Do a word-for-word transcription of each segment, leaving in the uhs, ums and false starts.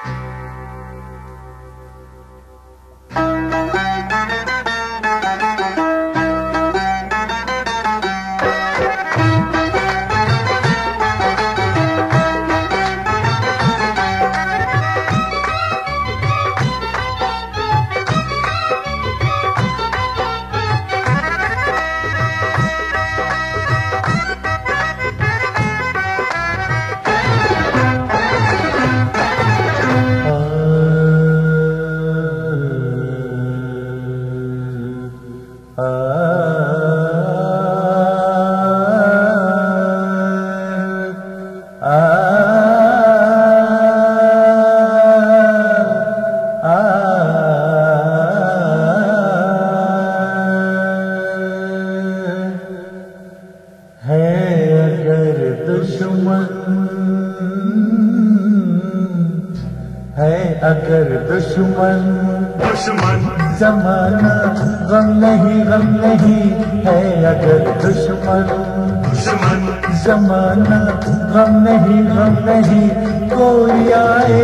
अगर दुश्मन दुश्मन जमाना गम नहीं गम नहीं है, अगर दुश्मन दुश्मन जमाना गम नहीं गम नहीं, कोई आए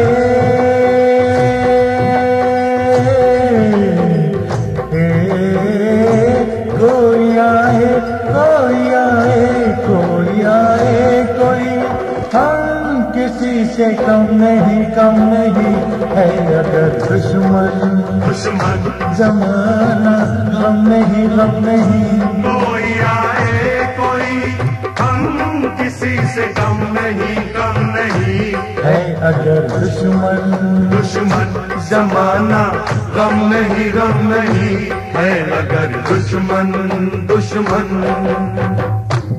कोई आए कोई आए कोई आए कोई, हम किसी से कम नहीं कम नहीं है, अगर दुश्मन दुश्मन जमाना गम नहीं गम नहीं, कोई आए कोई, हम किसी से कम नहीं कम नहीं है, अगर दुश्मन दुश्मन जमाना गम नहीं गम नहीं है, अगर दुश्मन दुश्मन।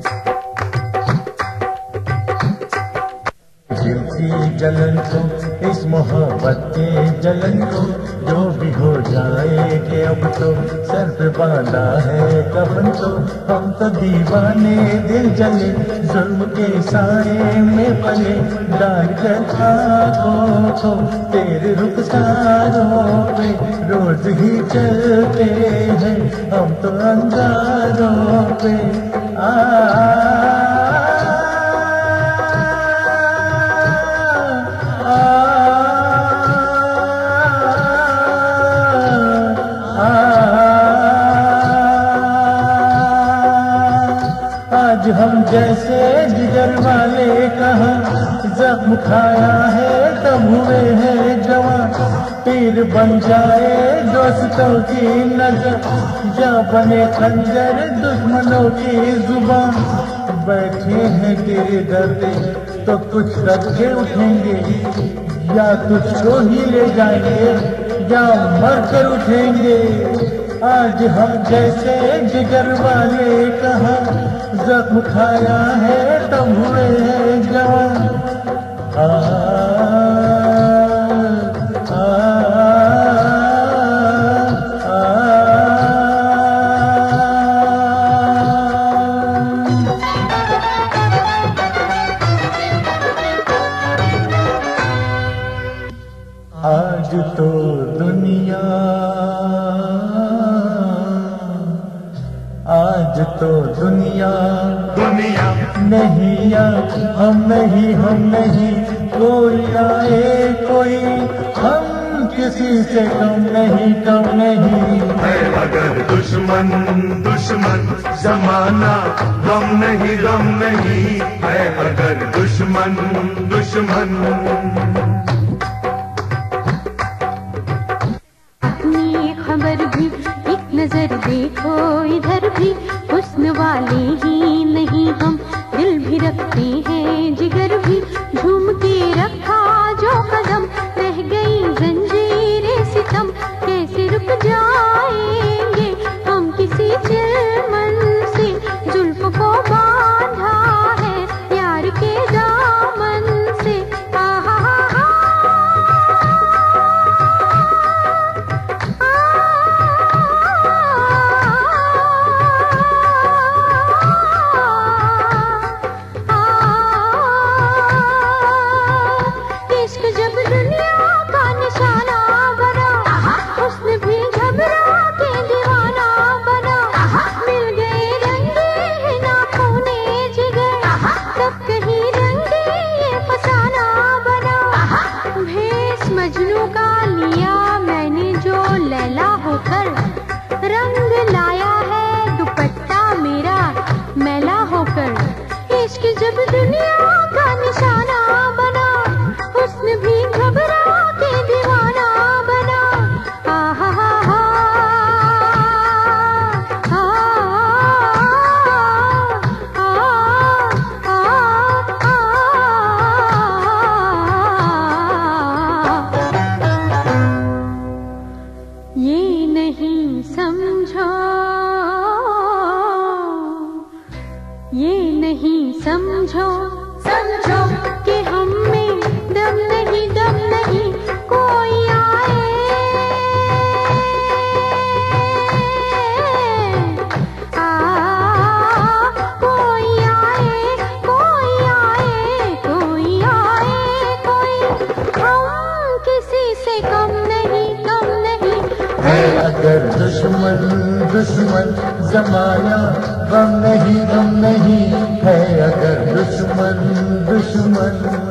जलन को इस मोहब्बत के जलन को, जो भी हो जाएगे अब तो सर पे बांधा है कफन तो, हम तो दीवाने दिल जले जुल्म के साए में पले, डाल आँखों को तेरे रुखसारों पे रोज ही चलते हैं हम तो अंगारों पे। आ आज हम जैसे जिगर वाले कहाँ जख्म खाया है तब हुए हैं जवान, पीर बन जाए दोस्तों की नजर, जा बने खंजर दुश्मनों की जुबान, बैठे हैं तेरे दर पे तो कुछ करके उठेंगे, या तुझको ही ले जाएंगे या मर कर उठेंगे। आज हम जैसे जिगर वाले कहाँ जख्म खाया है तब हुए हैं जवान। आ, आ, आ, आ, आज तो दुनिया आज तो दुनिया दुनिया नहीं या हम नहीं हम नहीं, कोई आए कोई, हम किसी से कम नहीं कम नहीं है, अगर दुश्मन दुश्मन जमाना गम नहीं गम नहीं है, अगर दुश्मन दुश्मन। अपनी खबर भी एक नजर देखो इधर भी, हुस्न वाले ही नहीं हम दिल भी रखते हैं जिगर भी, झूम के रखा जो कदम रह गई जंजीरें सितम, कैसे रुक जाएंगे हम किसी चिलमन से, जुल्फ को बांधा है प्यार के दामन से। आहा अगर दुश्मन दुश्मन जमाना गम नहीं गम नहीं है, अगर दुश्मन दुश्मन